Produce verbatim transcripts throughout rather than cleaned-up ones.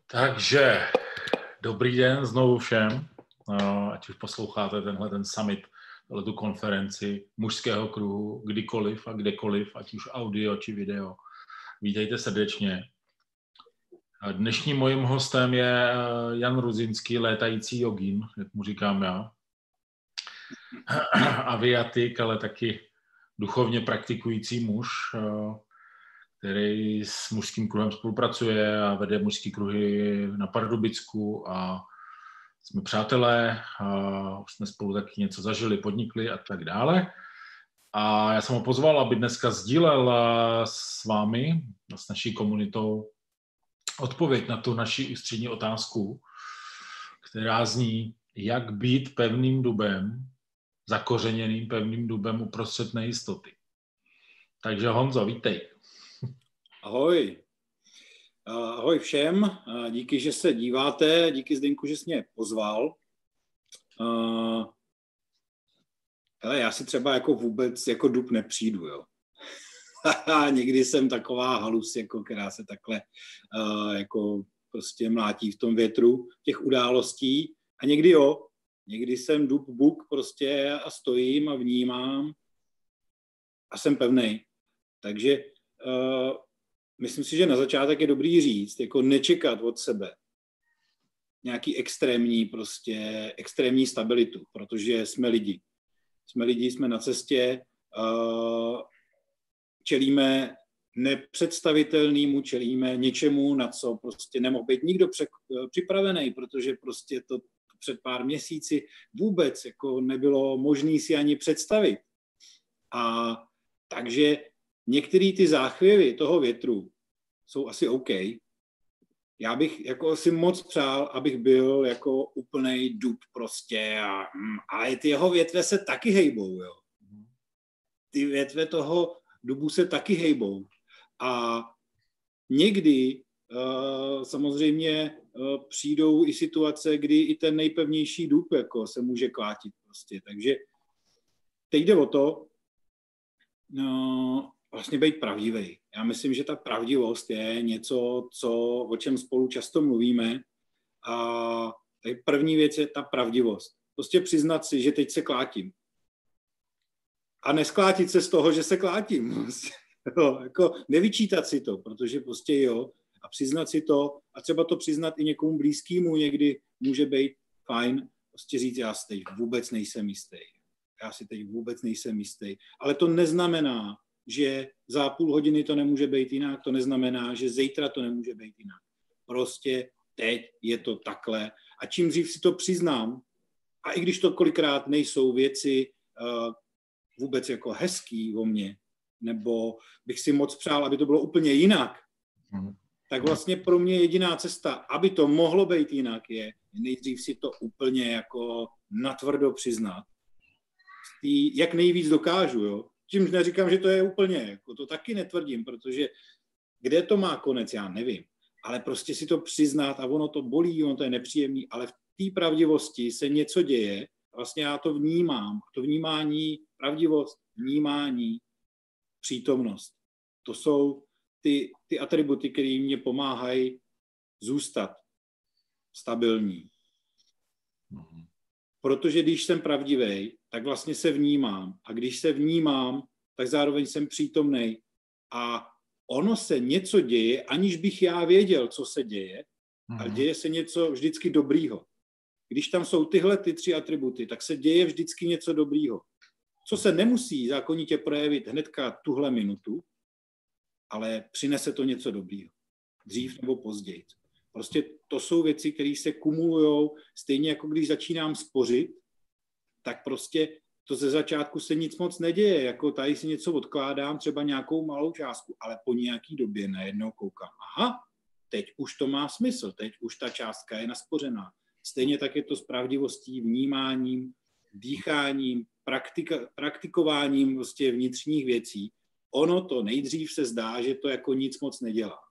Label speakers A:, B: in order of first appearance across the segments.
A: Takže dobrý den znovu všem, ať už posloucháte tenhle ten summit, tu konferenci mužského kruhu, kdykoliv a kdekoliv, ať už audio či video. Vítejte srdečně. Dnešním mojím hostem je Jan Ruzinský, létající jogín, jak mu říkám já. Aviatik, ale taky duchovně praktikující muž, který s mužským kruhem spolupracuje a vede mužský kruhy na Pardubicku a jsme přátelé, a už jsme spolu taky něco zažili, podnikli a tak dále. A já jsem ho pozval, aby dneska sdílel s vámi, s naší komunitou, odpověď na tu naši ústřední otázku, která zní, jak být pevným dubem, zakořeněným pevným dubem uprostřed nejistoty. Takže Honzo, vítej.
B: Ahoj. Ahoj všem. Díky, že se díváte. Díky, Zdeňku, že jsi mě pozval. Hele, já si třeba jako vůbec jako dub nepřijdu, jo. Někdy jsem taková halus, jako, která se takhle jako prostě mlátí v tom větru těch událostí. A někdy jo. Někdy jsem dub buk prostě a stojím a vnímám a jsem pevnej. Takže uh, myslím si, že na začátek je dobrý říct, jako nečekat od sebe nějaký extrémní prostě, extrémní stabilitu, protože jsme lidi. Jsme lidi, jsme na cestě, uh, čelíme nepředstavitelnému, čelíme něčemu, na co prostě nemohl být nikdo připravený, protože prostě to před pár měsíci vůbec jako nebylo možné si ani představit. A takže některé ty záchvěvy toho větru jsou asi OK. Já bych jako si moc přál, abych byl jako úplnej dub prostě, a, ale ty jeho větve se taky hejbou, jo. Ty větve toho dubu se taky hejbou. A někdy uh, samozřejmě uh, přijdou i situace, kdy i ten nejpevnější dub jako se může klátit prostě. Takže teď jde o to, no, vlastně být pravdivý. Já myslím, že ta pravdivost je něco, co, o čem spolu často mluvíme. A tak první věc je ta pravdivost. Prostě přiznat si, že teď se klátím. A nesklátit se z toho, že se klátím. Prostě, jo, jako nevyčítat si to, protože prostě jo. A přiznat si to, a třeba to přiznat i někomu blízkému někdy může být fajn. Prostě říct, já si teď vůbec nejsem jistý. Já si teď vůbec nejsem jistý. Ale to neznamená, že za půl hodiny to nemůže být jinak, to neznamená, že zítra to nemůže být jinak. Prostě teď je to takhle. A čím dřív si to přiznám, a i když to kolikrát nejsou věci uh, vůbec jako hezký o mně, nebo bych si moc přál, aby to bylo úplně jinak, mm. tak vlastně pro mě jediná cesta, aby to mohlo být jinak, je nejdřív si to úplně jako natvrdo přiznat. Jak nejvíc dokážu, jo. Tím neříkám, že to je úplně, jako to taky netvrdím, protože kde to má konec, já nevím. Ale prostě si to přiznat a ono to bolí, ono to je nepříjemný, ale v té pravdivosti se něco děje, vlastně já to vnímám. To vnímání, pravdivost, vnímání, přítomnost. To jsou ty, ty atributy, které mě pomáhají zůstat stabilní. Mm-hmm. Protože když jsem pravdivý, tak vlastně se vnímám. A když se vnímám, tak zároveň jsem přítomnej. A ono se něco děje, aniž bych já věděl, co se děje, mm-hmm. ale děje se něco vždycky dobrýho. Když tam jsou tyhle ty tři atributy, tak se děje vždycky něco dobrýho. Co se nemusí zákonitě projevit hnedka tuhle minutu, ale přinese to něco dobrýho. Dřív nebo později. Prostě to jsou věci, které se kumulujou, stejně jako když začínám spořit, tak prostě to ze začátku se nic moc neděje, jako tady si něco odkládám, třeba nějakou malou částku, ale po nějaký době najednou koukám, aha, teď už to má smysl, teď už ta částka je naspořená. Stejně tak je to s pravdivostí, vnímáním, dýcháním, praktika, praktikováním vlastně vnitřních věcí. Ono to nejdřív se zdá, že to jako nic moc nedělá.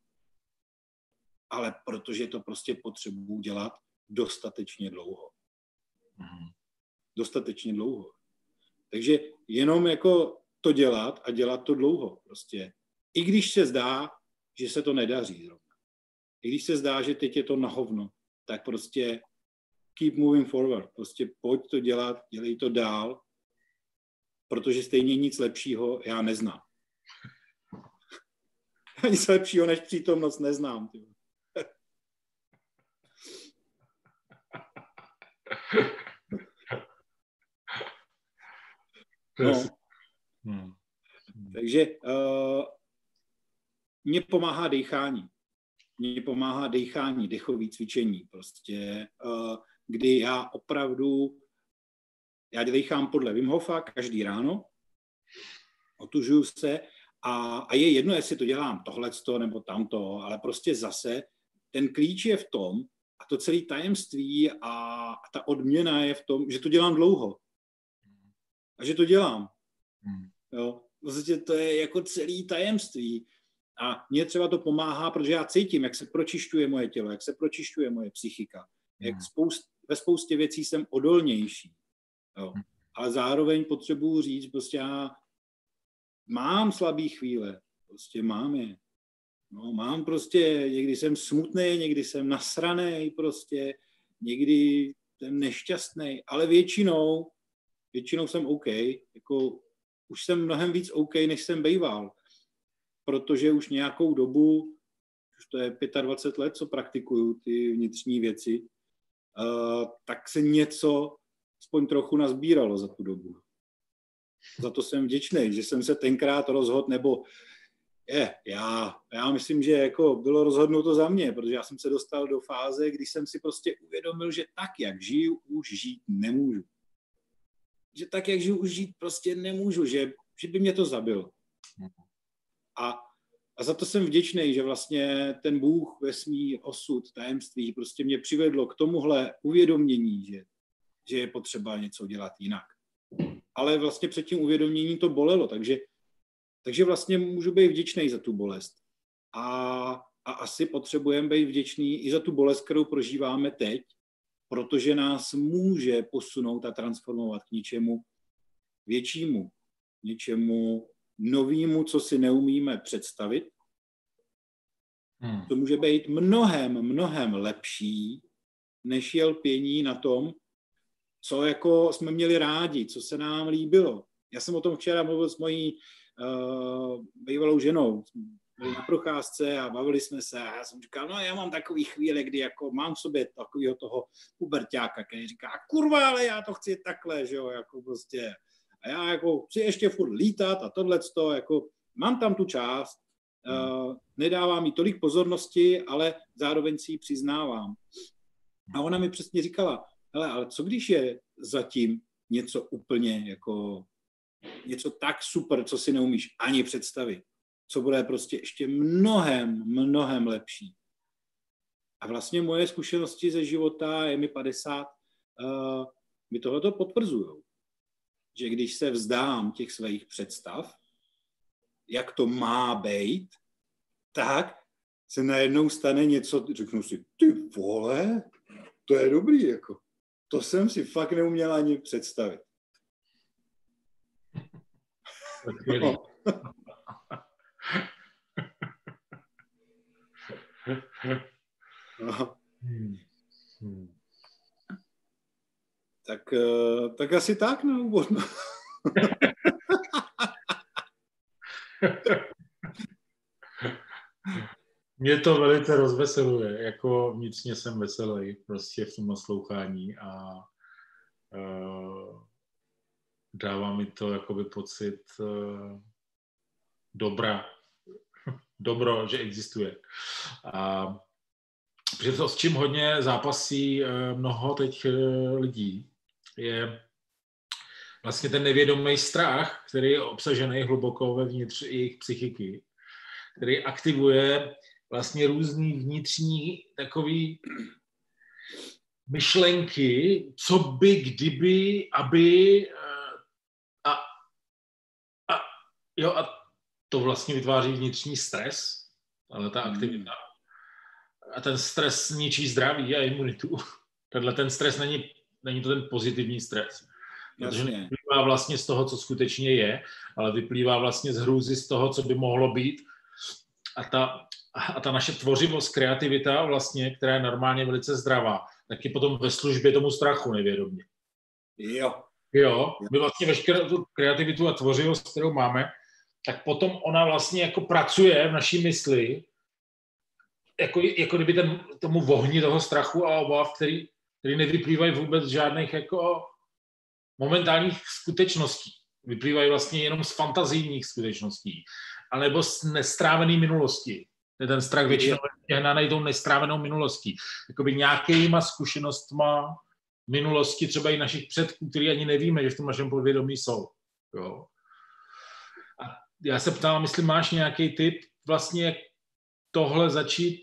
B: Ale protože to prostě potřebuji dělat dostatečně dlouho. Mm. Dostatečně dlouho. Takže jenom jako to dělat a dělat to dlouho prostě. I když se zdá, že se to nedaří zrovna. i když se zdá, že teď je to na hovno, tak prostě keep moving forward. Prostě pojď to dělat, dělej to dál, protože stejně nic lepšího já neznám. Nic lepšího než přítomnost neznám. Tyjo. No. Hmm. Takže uh, mně pomáhá dýchání. Mně pomáhá dýchání, dechový cvičení. Prostě, uh, kdy já opravdu, já dýchám podle Wim Hofa každý ráno, otužuju se a, a je jedno, jestli to dělám tohleto nebo tamto, ale prostě zase ten klíč je v tom, a to celé tajemství a, a ta odměna je v tom, že to dělám dlouho. A že to dělám. Jo. Vlastně to je jako celý tajemství. A mně třeba to pomáhá, protože já cítím, jak se pročišťuje moje tělo, jak se pročišťuje moje psychika. Jak spoust, ve spoustě věcí jsem odolnější. Jo. Ale zároveň potřebuji říct, prostě já mám slabý chvíle. Prostě mám je. No, mám prostě, někdy jsem smutný, někdy jsem nasranej prostě, někdy jsem nešťastný, ale většinou, většinou jsem OK. Jako, už jsem mnohem víc OK, než jsem bejval. Protože už nějakou dobu, už to je dvacet pět let, co praktikuju ty vnitřní věci, uh, tak se něco aspoň trochu nazbíralo za tu dobu. Za to jsem vděčný, že jsem se tenkrát rozhodl, nebo je, já, já myslím, že jako bylo rozhodnuto za mě, protože já jsem se dostal do fáze, kdy jsem si prostě uvědomil, že tak, jak žiju, už žít nemůžu. Že tak, jak žiju, už žít prostě nemůžu, že, že by mě to zabilo. A, a za to jsem vděčný, že vlastně ten Bůh, vesmír, osud, tajemství prostě mě přivedlo k tomuhle uvědomění, že, že je potřeba něco dělat jinak. Ale vlastně před tím uvědoměním to bolelo, takže Takže vlastně můžu být vděčný za tu bolest. A, a asi potřebujeme být vděčný i za tu bolest, kterou prožíváme teď, protože nás může posunout a transformovat k něčemu většímu, něčemu novému, co si neumíme představit. Hmm. To může být mnohem, mnohem lepší, než je lpění na tom, co jako jsme měli rádi, co se nám líbilo. Já jsem o tom včera mluvil s mojí Uh, bývalou ženou. Byli na procházce a bavili jsme se a já jsem říkal, no já mám takový chvíle, kdy jako mám v sobě takového toho puberťáka, který říká, kurva, ale já to chci takhle, že jo, jako prostě. A já jako chci ještě furt lítat a tohleto, jako mám tam tu část, uh, nedávám jí tolik pozornosti, ale zároveň si ji přiznávám. A ona mi přesně říkala, hele, ale co když je zatím něco úplně jako něco tak super, co si neumíš ani představit, co bude prostě ještě mnohem, mnohem lepší. A vlastně moje zkušenosti ze života, je mi padesát, uh, mi tohleto potvrzujou. Že když se vzdám těch svých představ, jak to má být, tak se najednou stane něco, řeknu si, ty vole, to je dobrý, jako. To jsem si fakt neuměl ani představit. No. No. Hmm. Hmm. Tak, tak asi tak na úvod.
A: Mě to velice rozveseluje, jako vnitřně jsem veselý prostě v tom naslouchání a uh, dává mi to jakoby pocit uh, dobra, dobro, že existuje. A protože to, s čím hodně zápasí uh, mnoho teď uh, lidí, je vlastně ten nevědomý strach, který je obsažený hluboko vevnitř jejich psychiky, který aktivuje vlastně různý vnitřní takový myšlenky, co by, kdyby, aby a, a, jo, a to vlastně vytváří vnitřní stres, ale ta aktivita. A ten stres ničí zdraví a imunitu. Tenhle ten stres není, není to ten pozitivní stres. Protože nevyplývá vlastně z toho, co skutečně je, ale vyplývá vlastně z hrůzy z toho, co by mohlo být. A, ta, a ta naše tvořivost, kreativita vlastně, která je normálně velice zdravá, tak je potom ve službě tomu strachu nevědomě.
B: Jo.
A: Jo, my vlastně veškerou tu kreativitu a tvořivost, kterou máme, tak potom ona vlastně jako pracuje v naší mysli, jako, jako kdyby ten, tomu vohni toho strachu a obav, který, který nevyplývají vůbec z žádných jako momentálních skutečností. Vyplývají vlastně jenom z fantazijních skutečností, anebo z nestrávené minulosti. Ten strach většinou je hnaný tou nestrávenou minulostí. Jakoby nějakýma zkušenostma minulosti, třeba i našich předků, který ani nevíme, že v tom našem podvědomí jsou. Jo. A já se ptám, jestli máš nějaký tip vlastně, jak tohle začít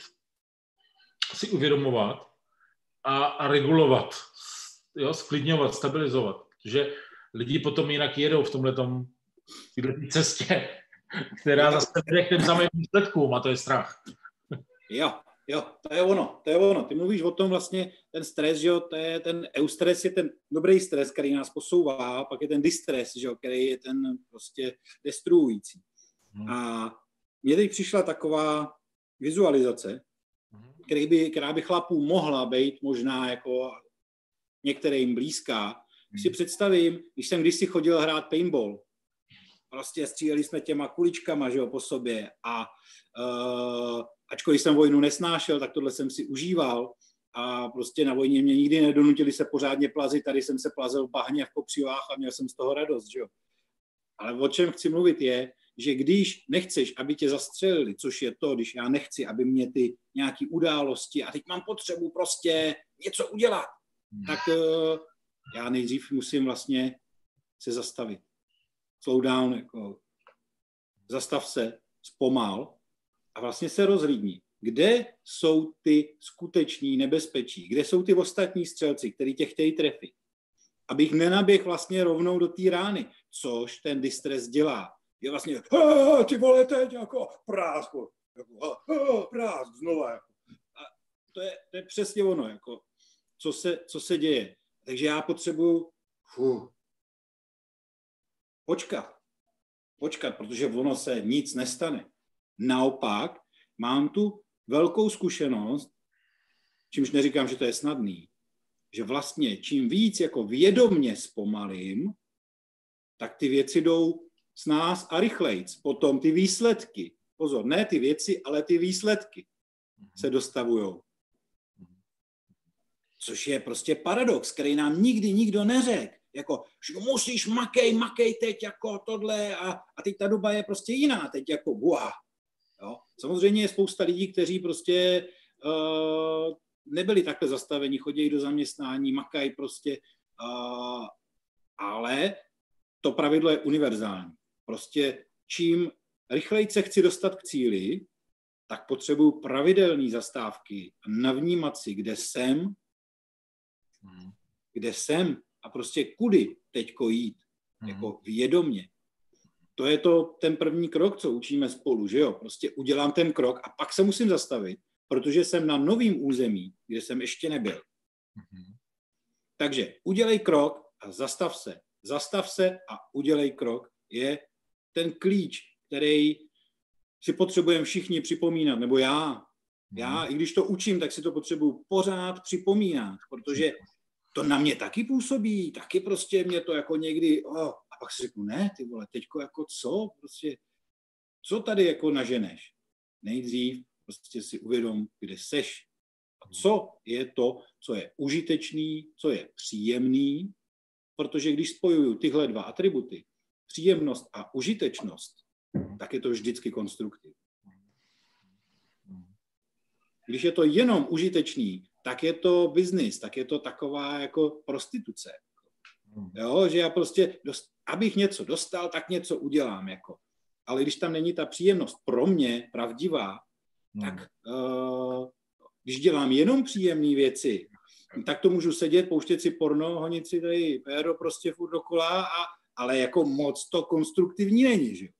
A: si uvědomovat a, a regulovat, jo, sklidňovat, stabilizovat. Protože lidi potom jinak jedou v tomhletom cestě, která zase vede k těm samým výsledkům, a to je strach.
B: Jo, jo, to je ono, to je ono. Ty mluvíš o tom vlastně, ten stres, že jo, to je ten eustres, je ten dobrý stres, který nás posouvá, a pak je ten distres, že jo, který je ten prostě destruující. Hmm. A mně teď přišla taková vizualizace, který by, která by chlapů mohla být možná jako některým blízká. Když si představím, když jsem kdysi chodil hrát paintball, prostě stříleli jsme těma kuličkama, že jo, po sobě a uh, ačkoliv jsem vojnu nesnášel, tak tohle jsem si užíval a prostě na vojně mě nikdy nedonutili se pořádně plazit, tady jsem se plazil v bahně v kopřivách a měl jsem z toho radost, že jo. Ale o čem chci mluvit je, že když nechceš, aby tě zastřelili, což je to, když já nechci, aby mě ty nějaké události a teď mám potřebu prostě něco udělat, tak uh, já nejdřív musím vlastně se zastavit. Slow down, jako zastav se, zpomal a vlastně se rozhlídni. Kde jsou ty skuteční nebezpečí? Kde jsou ty ostatní střelci, kteří tě chtějí trefit? Abych nenaběh vlastně rovnou do té rány, což ten distres dělá. Je vlastně, ty vole, teď jako prásk, jako, prásk, znova. Jako. A to je, to je přesně ono, jako, co, se, co se děje. Takže já potřebuji fuh, počkat. Počkat, protože ono se nic nestane. Naopak, mám tu velkou zkušenost, čímž neříkám, že to je snadný, že vlastně čím víc jako vědomně zpomalím, tak ty věci jdou s nás a rychlejc. Potom ty výsledky, pozor, ne ty věci, ale ty výsledky se dostavujou. Což je prostě paradox, který nám nikdy nikdo neřekl. Jako, že musíš makej, makej teď jako tohle a, a teď ta doba je prostě jiná, teď jako buah. Jo? Samozřejmě je spousta lidí, kteří prostě uh, nebyli takhle zastaveni, chodí do zaměstnání, makají prostě, uh, ale to pravidlo je univerzální. Prostě čím rychleji se chci dostat k cíli, tak potřebuju pravidelné zastávky a navnímat si, kde jsem, kde jsem a prostě kudy teďko jít, jako vědomě. To je to ten první krok, co učíme spolu, že jo? Prostě udělám ten krok a pak se musím zastavit, protože jsem na novém území, kde jsem ještě nebyl. Mm-hmm. Takže udělej krok a zastav se. Zastav se a udělej krok je ten klíč, který si potřebujeme všichni připomínat, nebo já. Mm-hmm. Já, i když to učím, tak si to potřebuju pořád připomínat, protože to na mě taky působí, taky prostě mě to jako někdy, oh, a pak si řeknu, ne, ty vole, teďko jako co, prostě, co tady jako naženeš? Nejdřív prostě si uvědom, kde seš a co je to, co je užitečný, co je příjemný, protože když spojuju tyhle dva atributy, příjemnost a užitečnost, tak je to vždycky konstruktiv. Když je to jenom užitečný, tak je to biznis, tak je to taková jako prostituce. Jo, že já prostě, dost, abych něco dostal, tak něco udělám. Jako. Ale když tam není ta příjemnost pro mě pravdivá, hmm. tak uh, když dělám jenom příjemné věci, tak to můžu sedět, pouštět si porno, honit si tady péro prostě furt dokola, a, ale jako moc to konstruktivní není, že?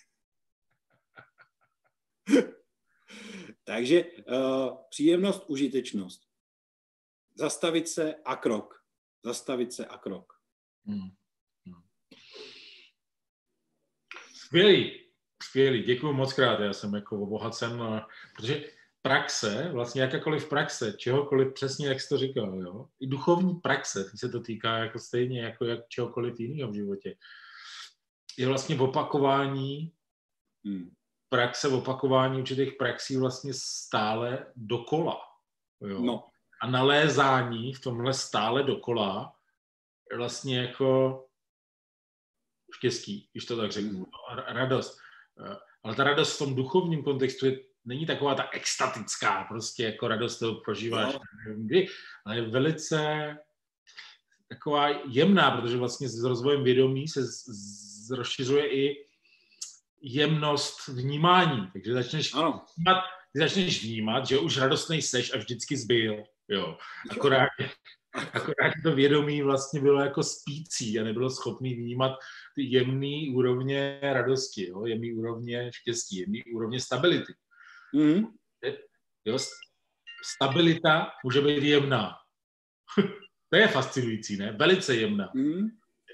B: Takže uh, příjemnost, užitečnost. Zastavit se a krok. Zastavit se a krok. Hmm. Hmm.
A: Skvělý. Skvělý, děkuji moc krát, já jsem jako obohacen, protože praxe, vlastně jakákoliv praxe, čehokoliv, přesně jak jsi to říkal, jo? I duchovní praxe, teď se to týká jako stejně jako jak čehokoliv jiného v životě, je vlastně opakování hmm. praxe, opakování určitých praxí vlastně stále dokola. Jo?
B: No.
A: A nalézání v tomhle stále dokola je vlastně jako štěstí, když to tak řeknu, radost. Ale ta radost v tom duchovním kontextu je, není taková ta extatická, prostě jako radost toho prožíváš, nevím kdy, ale je velice taková jemná, protože vlastně s rozvojem vědomí se z, z, rozšiřuje i jemnost vnímání. Takže začneš vnímat, začneš vnímat, že už radostnej seš a vždycky zbyl. Jo. Akorát, akorát to vědomí vlastně bylo jako spící a nebylo schopný vnímat ty jemný úrovně radosti, jo? Jemný úrovně štěstí, jemný úrovně stability. Mm. Jo? Stabilita může být jemná. To je fascinující, ne? Velice jemná. Mm.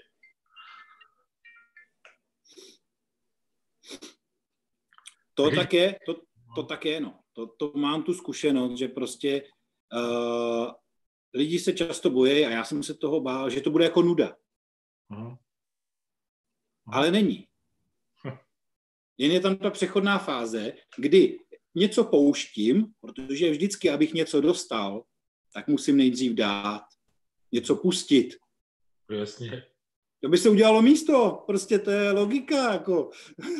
B: To tak je, to, to tak je, no. To, to mám tu zkušenost, že prostě uh, lidi se často bojí a já jsem se toho bál, že to bude jako nuda. Aha. Ale není. Jen je tam ta přechodná fáze, kdy něco pouštím, protože vždycky, abych něco dostal, tak musím nejdřív dát, něco pustit.
A: Jasně.
B: To by se udělalo místo, prostě to je logika, jako,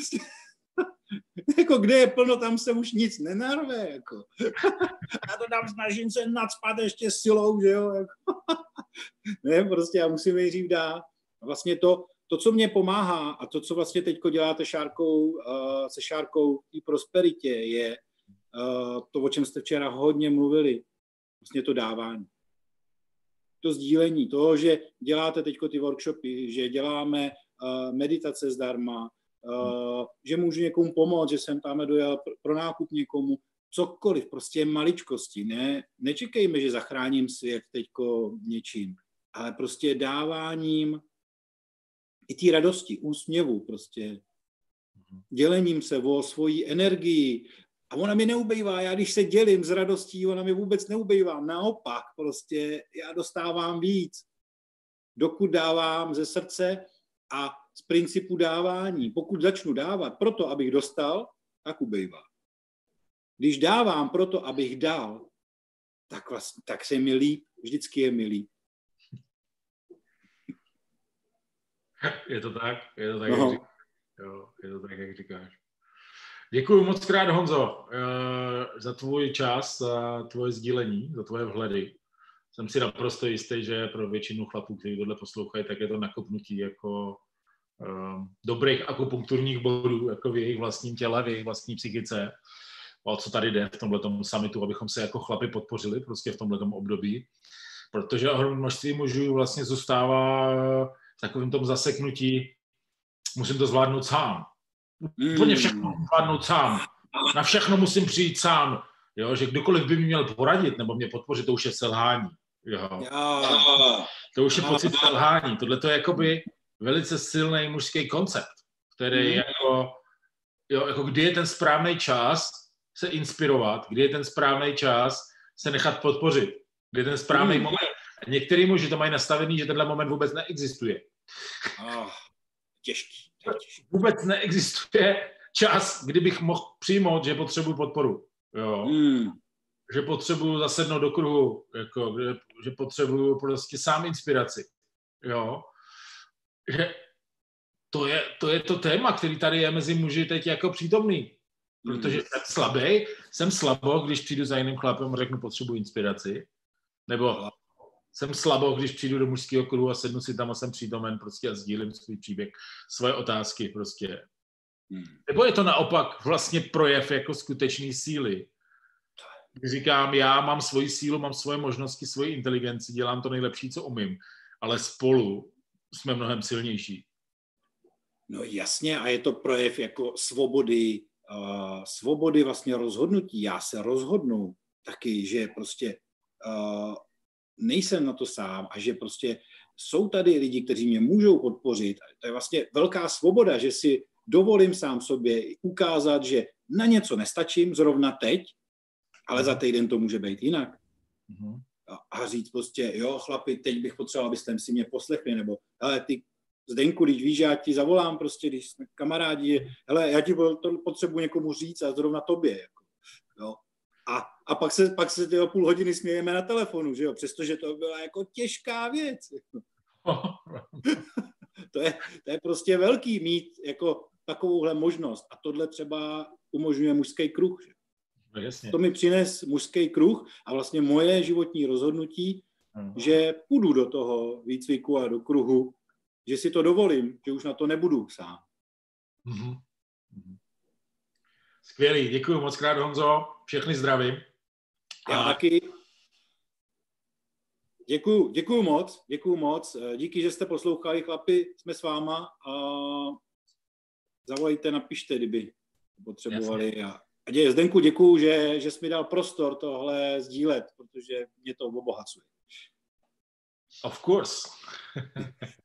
B: jako kde je plno, tam se už nic nenarve, jako. Já to tam snažím se nacpat ještě silou, že jo, jako. Ne, prostě já musím nejdřív dát. A vlastně to, To, co mě pomáhá a to, co vlastně teďko děláte šárkou, uh, se Šárkou i prosperitě, je uh, to, o čem jste včera hodně mluvili, vlastně to dávání. To sdílení, toho, že děláte teďko ty workshopy, že děláme uh, meditace zdarma, uh, že můžu někomu pomoct, že jsem tam dojel pro, pro nákup někomu, cokoliv, prostě maličkosti. Ne, nečekejme, že zachráním svět teďko něčím, ale prostě dáváním i té radosti, úsměvu, prostě dělením se o svoji energii. A ona mi neubejvá, já když se dělím s radostí, ona mi vůbec neubejvá. Naopak, prostě já dostávám víc. Dokud dávám ze srdce a z principu dávání. Pokud začnu dávat proto, abych dostal, tak ubejvá. Když dávám proto, abych dal, tak, vlastně, tak se mi líp, vždycky je mi líp.
A: Je to tak, je to tak, no. jak říkáš. Jo, je to tak, jak říkáš. Děkuji moc krát, Honzo, za tvůj čas, za tvoje sdílení, za tvoje vhledy. Jsem si naprosto jistý, že pro většinu chlapů, kteří tohle poslouchají, tak je to nakopnutí jako um, dobrých akupunkturních bodů, jako v jejich vlastním těle, v jejich vlastní psychice. O co tady jde v tomhletom summitu, abychom se jako chlapi podpořili prostě v tomhletom období. Protože ohromné množství mužů vlastně zůstává v takovém tom zaseknutí, musím to zvládnout sám. Úplně všechno musím zvládnout sám. Na všechno musím přijít sám. Jo, že kdokoliv by mi měl poradit nebo mě podpořit, to už je selhání. Jo. To už je pocit selhání. Tohle to je jakoby velice silný mužský koncept, který je jako, jo, jako kdy je ten správný čas se inspirovat, kdy je ten správný čas se nechat podpořit, kdy je ten správný mm. moment. A některý muži to mají nastavený, že tenhle moment vůbec neexistuje.
B: Oh, těžký, těžký.
A: Vůbec neexistuje čas, kdybych mohl přijmout, že potřebuji podporu. Jo. Mm. Že potřebuji zasednout do kruhu, jako, že, že potřebuji prostě sám inspiraci. Jo. Že to je, to je to téma, který tady je mezi muži teď jako přítomný. Protože mm. jsem slabý, jsem slabo, když přijdu za jiným chlapem a řeknu, potřebuji inspiraci. Nebo jsem slabo, když přijdu do mužského kruhu a sednu si tam a jsem přítomen prostě a sdílím svůj příběh, svoje otázky prostě. Hmm. Nebo je to naopak vlastně projev jako skutečný síly. Když říkám, já mám svoji sílu, mám svoje možnosti, svoji inteligenci, dělám to nejlepší, co umím, ale spolu jsme mnohem silnější.
B: No jasně, a je to projev jako svobody, uh, svobody vlastně rozhodnutí. Já se rozhodnu taky, že prostě uh, nejsem na to sám a že prostě jsou tady lidi, kteří mě můžou podpořit. To je vlastně velká svoboda, že si dovolím sám sobě ukázat, že na něco nestačím zrovna teď, ale za týden to může být jinak. Mm-hmm. A, a říct prostě, jo, chlapi, teď bych potřeboval, abyste si mě poslechli, nebo hele, ty Zdeňku, když víš, já ti zavolám prostě, když jsme kamarádi, hele, já ti to potřebuji někomu říct a zrovna tobě, jako, jo. A, a pak se, pak se tyho půl hodiny smějeme na telefonu, že jo, přestože to byla jako těžká věc. to, je, to je prostě velký mít jako takovouhle možnost a tohle třeba umožňuje mužský kruh. Že?
A: No, jasně.
B: To mi přines mužský kruh a vlastně moje životní rozhodnutí, hmm. že půjdu do toho výcviku a do kruhu, že si to dovolím, že už na to nebudu sám.
A: Mm-hmm. Skvělý, děkuji moc krát, Honzo, všechny zdravím.
B: Já a... taky. Děkuju, děkuju moc, děkuju moc. Díky, že jste poslouchali, chlapi, jsme s váma a zavolejte, napište, kdyby potřebovali. A, a dě, Zdenku, děkuju, že, že jsi mi dal prostor tohle sdílet, protože mě to obohacuje.
A: Of course.